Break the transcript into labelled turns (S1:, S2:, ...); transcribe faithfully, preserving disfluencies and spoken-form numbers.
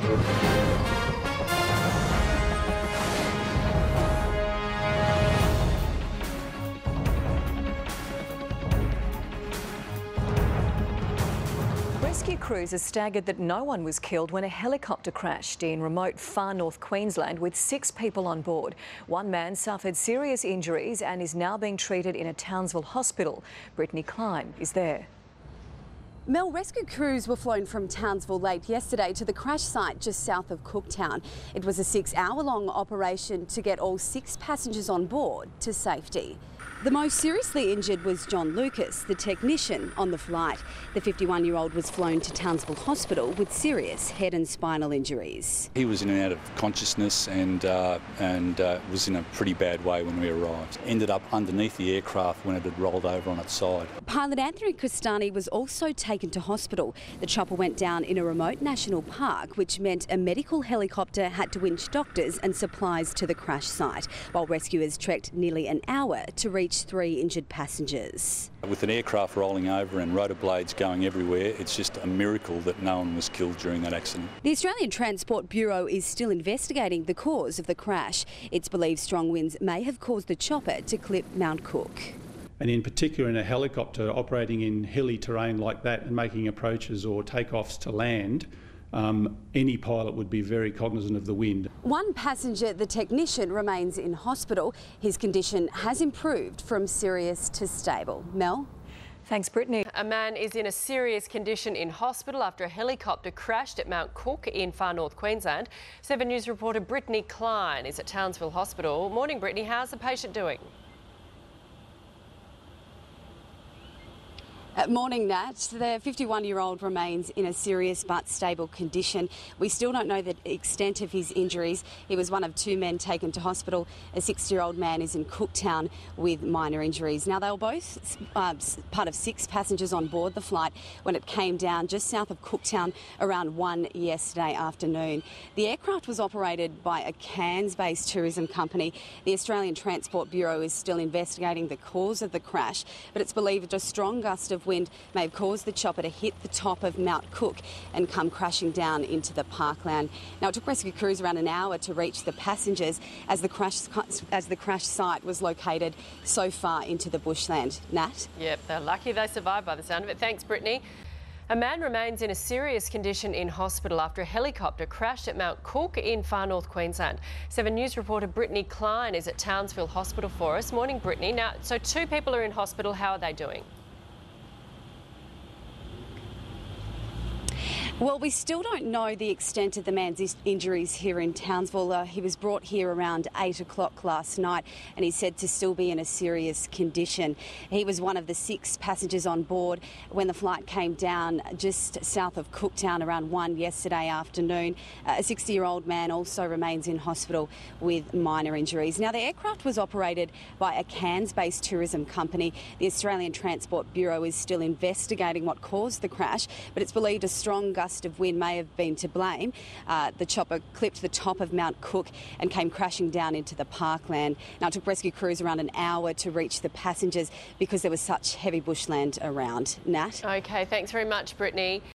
S1: Rescue crews are staggered that no one was killed when a helicopter crashed in remote far north Queensland with six people on board. One man suffered serious injuries and is now being treated in a Townsville hospital. Brittany Klein is there.
S2: Mel, rescue crews were flown from Townsville late yesterday to the crash site just south of Cooktown. It was a six-hour-long operation to get all six passengers on board to safety. The most seriously injured was John Lucas, the technician on the flight. The fifty-one-year-old was flown to Townsville Hospital with serious head and spinal injuries.
S3: He was in and out of consciousness and, uh, and uh, was in a pretty bad way when we arrived. Ended up underneath the aircraft when it had rolled over on its side.
S2: Pilot Anthony Cristani was also taken to hospital. The chopper went down in a remote national park, which meant a medical helicopter had to winch doctors and supplies to the crash site, while rescuers trekked nearly an hour to reach three injured passengers.
S3: With an aircraft rolling over and rotor blades going everywhere, it's just a miracle that no one was killed during that accident.
S2: The Australian Transport Bureau is still investigating the cause of the crash. It's believed strong winds may have caused the chopper to clip Mount Cook.
S4: And in particular in a helicopter operating in hilly terrain like that and making approaches or takeoffs to land, Um, any pilot would be very cognizant of the wind.
S2: One passenger, the technician, remains in hospital. His condition has improved from serious to stable. Mel?
S1: Thanks, Brittany.
S5: A man is in a serious condition in hospital after a helicopter crashed at Mount Cook in far north Queensland. Seven News reporter Brittany Klein is at Townsville Hospital. Morning, Brittany. How's the patient doing?
S2: Uh, morning, Nat. The fifty-one-year-old remains in a serious but stable condition. We still don't know the extent of his injuries. He was one of two men taken to hospital. A sixty-year-old man is in Cooktown with minor injuries. Now, they were both uh, part of six passengers on board the flight when it came down just south of Cooktown around one yesterday afternoon. The aircraft was operated by a Cairns-based tourism company. The Australian Transport Bureau is still investigating the cause of the crash, but it's believed a strong gust of wind may have caused the chopper to hit the top of Mount Cook and come crashing down into the parkland. Now, it took rescue crews around an hour to reach the passengers as the crash as the crash site was located so far into the bushland. Nat?
S5: Yep, they're lucky they survived by the sound of it. Thanks, Brittany. A man remains in a serious condition in hospital after a helicopter crashed at Mount Cook in far north Queensland. Seven News reporter Brittany Klein is at Townsville Hospital for us. Morning, Brittany. Now, so two people are in hospital. How are they doing?
S2: Well, we still don't know the extent of the man's injuries here in Townsville. Uh, he was brought here around eight o'clock last night and he's said to still be in a serious condition. He was one of the six passengers on board when the flight came down just south of Cooktown around one yesterday afternoon. Uh, a sixty-year-old man also remains in hospital with minor injuries. Now, the aircraft was operated by a Cairns-based tourism company. The Australian Transport Bureau is still investigating what caused the crash, but it's believed a strong gust of wind may have been to blame. Uh, the chopper clipped the top of Mount Cook and came crashing down into the parkland. Now, it took rescue crews around an hour to reach the passengers because there was such heavy bushland around. Nat?
S5: OK, thanks very much, Brittany.